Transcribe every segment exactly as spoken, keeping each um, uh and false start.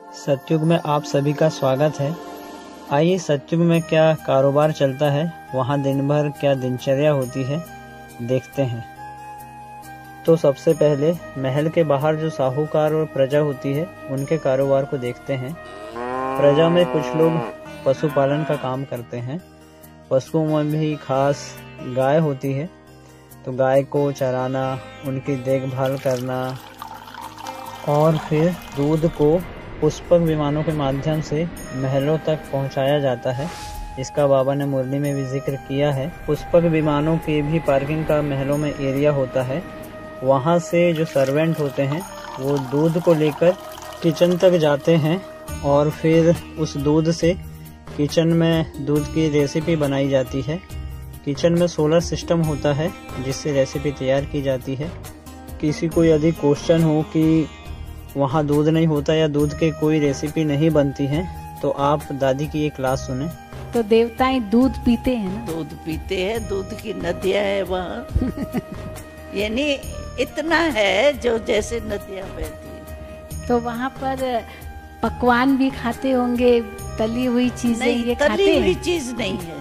सतयुग में आप सभी का स्वागत है। आइए सतयुग में क्या कारोबार चलता है, वहाँ दिन भर क्या दिनचर्या होती है, देखते हैं। तो सबसे पहले महल के बाहर जो साहूकार और प्रजा होती है उनके कारोबार को देखते हैं। प्रजा में कुछ लोग पशुपालन का काम करते हैं। पशुओं में भी खास गाय होती है, तो गाय को चराना, उनकी देखभाल करना और फिर दूध को पुष्पक विमानों के माध्यम से महलों तक पहुंचाया जाता है। इसका बाबा ने मुरली में भी जिक्र किया है। पुष्पक विमानों के भी पार्किंग का महलों में एरिया होता है। वहां से जो सर्वेंट होते हैं वो दूध को लेकर किचन तक जाते हैं और फिर उस दूध से किचन में दूध की रेसिपी बनाई जाती है। किचन में सोलर सिस्टम होता है जिससे रेसिपी तैयार की जाती है। किसी को यदि क्वेश्चन हो कि वहाँ दूध नहीं होता या दूध के कोई रेसिपी नहीं बनती है तो आप दादी की ये क्लास सुने। तो देवताएं दूध पीते हैं ना? दूध पीते हैं, दूध की नदियाँ है वहाँ। यानी इतना है जो जैसे नदियाँ बहती हैं। तो वहाँ पर पकवान भी खाते होंगे, तली हुई चीजें ये खाते हैं? तली हुई चीज नहीं है,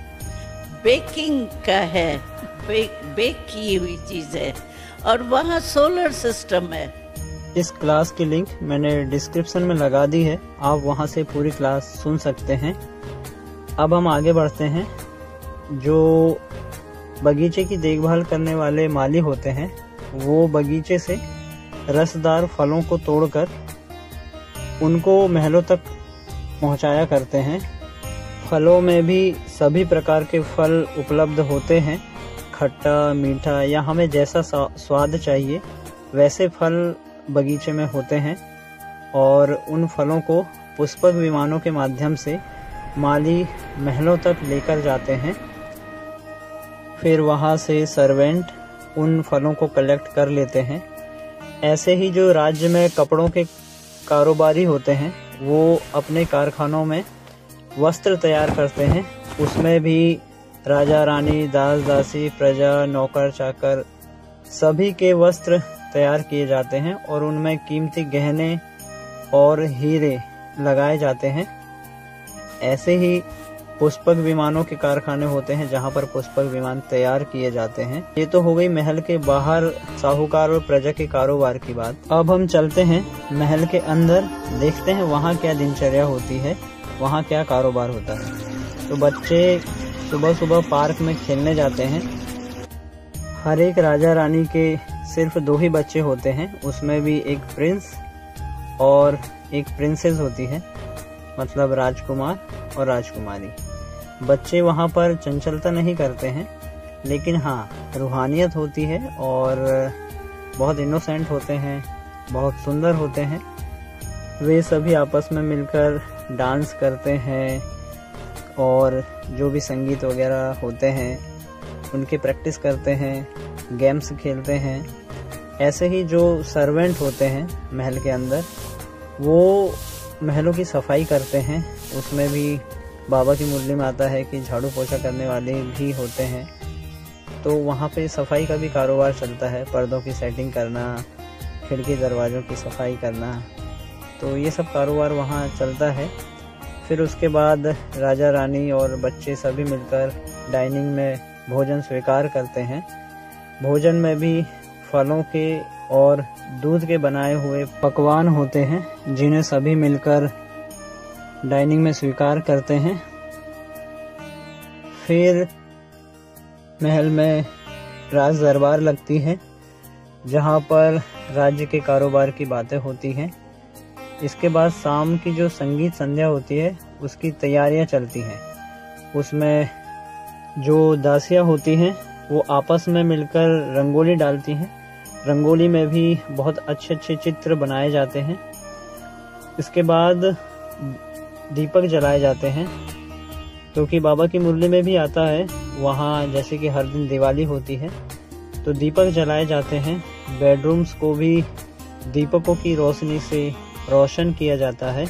बेकिंग का है, बेक बेक की हुई चीज है। और वहाँ सोलर सिस्टम है। इस क्लास की लिंक मैंने डिस्क्रिप्शन में लगा दी है, आप वहां से पूरी क्लास सुन सकते हैं। अब हम आगे बढ़ते हैं। जो बगीचे की देखभाल करने वाले माली होते हैं वो बगीचे से रसदार फलों को तोड़कर उनको महलों तक पहुंचाया करते हैं। फलों में भी सभी प्रकार के फल उपलब्ध होते हैं, खट्टा, मीठा या हमें जैसा स्वाद चाहिए वैसे फल बगीचे में होते हैं। और उन फलों को पुष्पक विमानों के माध्यम से माली महलों तक लेकर जाते हैं। फिर वहां से सर्वेंट उन फलों को कलेक्ट कर लेते हैं। ऐसे ही जो राज्य में कपड़ों के कारोबारी होते हैं वो अपने कारखानों में वस्त्र तैयार करते हैं। उसमें भी राजा रानी, दास दासी, प्रजा, नौकर चाकर सभी के वस्त्र तैयार किए जाते हैं और उनमें कीमती गहने और हीरे लगाए जाते हैं। ऐसे ही पुष्पक विमानों के कारखाने होते हैं जहां पर पुष्पक विमान तैयार किए जाते हैं। ये तो हो गई महल के बाहर साहूकार और प्रजा के कारोबार की बात। अब हम चलते हैं महल के अंदर, देखते हैं वहां क्या दिनचर्या होती है, वहां क्या कारोबार होता है। तो बच्चे सुबह सुबह पार्क में खेलने जाते हैं। हर एक राजा रानी के सिर्फ दो ही बच्चे होते हैं, उसमें भी एक प्रिंस और एक प्रिंसेस होती है, मतलब राजकुमार और राजकुमारी। बच्चे वहाँ पर चंचलता नहीं करते हैं, लेकिन हाँ रूहानियत होती है और बहुत इनोसेंट होते हैं, बहुत सुंदर होते हैं। वे सभी आपस में मिलकर डांस करते हैं और जो भी संगीत वगैरह होते हैं उनकी प्रैक्टिस करते हैं, गेम्स खेलते हैं। ऐसे ही जो सर्वेंट होते हैं महल के अंदर वो महलों की सफाई करते हैं। उसमें भी बाबा की मुरली में आता है कि झाड़ू पोछा करने वाले भी होते हैं। तो वहाँ पे सफाई का भी कारोबार चलता है, पर्दों की सेटिंग करना, खिड़की दरवाज़ों की सफाई करना, तो ये सब कारोबार वहाँ चलता है। फिर उसके बाद राजा रानी और बच्चे सभी मिलकर डाइनिंग में भोजन स्वीकार करते हैं। भोजन में भी फलों के और दूध के बनाए हुए पकवान होते हैं जिन्हें सभी मिलकर डाइनिंग में स्वीकार करते हैं। फिर महल में राज दरबार लगती है जहां पर राज्य के कारोबार की बातें होती हैं। इसके बाद शाम की जो संगीत संध्या होती है उसकी तैयारियां चलती हैं। उसमें जो दासियां होती हैं वो आपस में मिलकर रंगोली डालती हैं। रंगोली में भी बहुत अच्छे अच्छे चित्र बनाए जाते हैं। इसके बाद दीपक जलाए जाते हैं, क्योंकि बाबा की मुरली में भी आता है वहाँ जैसे कि हर दिन दिवाली होती है तो दीपक जलाए जाते हैं। बेडरूम्स को भी दीपकों की रोशनी से रोशन किया जाता है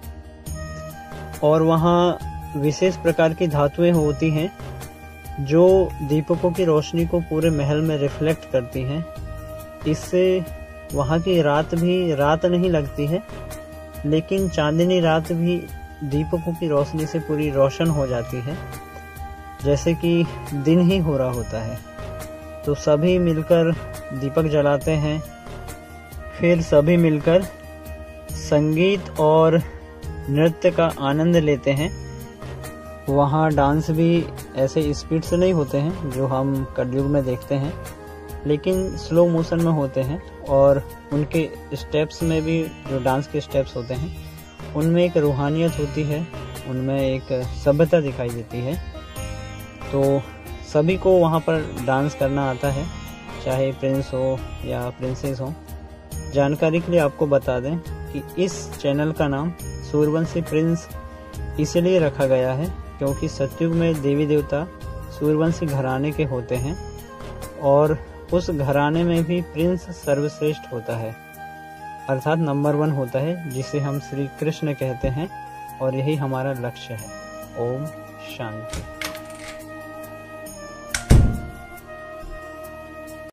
और वहाँ विशेष प्रकार की धातुएं होती हैं जो दीपकों की रोशनी को पूरे महल में रिफ्लेक्ट करती हैं। इससे वहाँ की रात भी रात नहीं लगती है, लेकिन चांदनी रात भी दीपकों की रोशनी से पूरी रोशन हो जाती है, जैसे कि दिन ही हो रहा होता है। तो सभी मिलकर दीपक जलाते हैं, फिर सभी मिलकर संगीत और नृत्य का आनंद लेते हैं। वहाँ डांस भी ऐसे स्पीड से नहीं होते हैं जो हम कलयुग में देखते हैं, लेकिन स्लो मोशन में होते हैं, और उनके स्टेप्स में भी जो डांस के स्टेप्स होते हैं उनमें एक रूहानियत होती है, उनमें एक सभ्यता दिखाई देती है। तो सभी को वहाँ पर डांस करना आता है, चाहे प्रिंस हो या प्रिंसेस हो। जानकारी के लिए आपको बता दें कि इस चैनल का नाम सूर्यवंशी प्रिंस इसलिए रखा गया है क्योंकि सतयुग में देवी देवता सूर्यवंशी घराने के होते हैं, और उस घराने में भी प्रिंस सर्वश्रेष्ठ होता है, अर्थात नंबर वन होता है, जिसे हम श्री कृष्ण कहते हैं, और यही हमारा लक्ष्य है। ओम शांति।